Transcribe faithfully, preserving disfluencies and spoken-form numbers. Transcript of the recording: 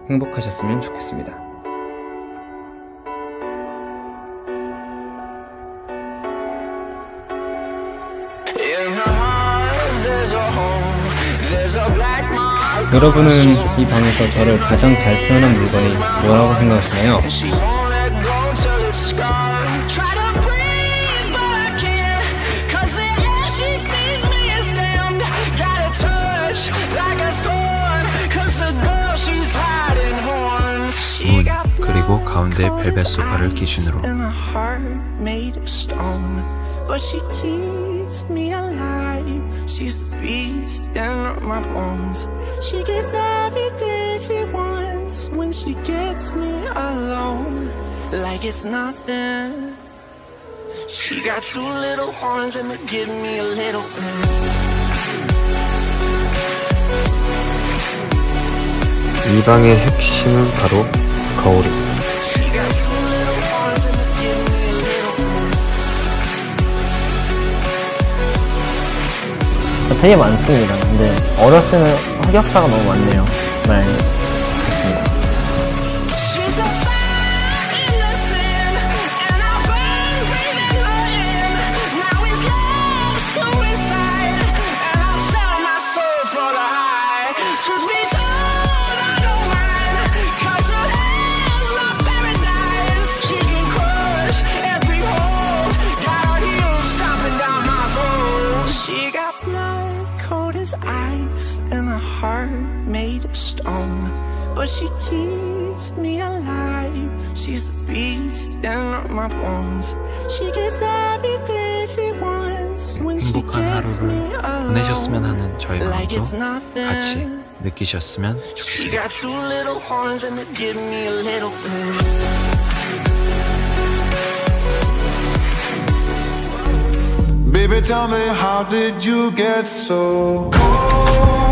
행복하셨으면 좋겠습니다. 여러분은 이 방에서 저를 가장 잘 표현한 물건이 뭐라고 생각하시나요? 문, 그리고 가운데 벨벳 소파를 기준으로 But she keeps me alive. She's the beast in my bones. She gets everything she wants when she gets me alone, like it's nothing. She got two little horns and they give me a little bit. 이 방의 핵심은 바로 거울입니다. 되게 많습니다. 근데 어렸을 때는 흑역사가 너무 많네요. 네, 그렇습니다. Ice and a heart made of stone, but she keeps me alive. She's the beast in my bones. She gets everything she wants when she gets me alone. 보내셨으면 하는 저희 마음도 같이 느끼셨으면 좋겠습니다. She got two little horns and they give me a little bit. Baby, tell me, how did you get so cold?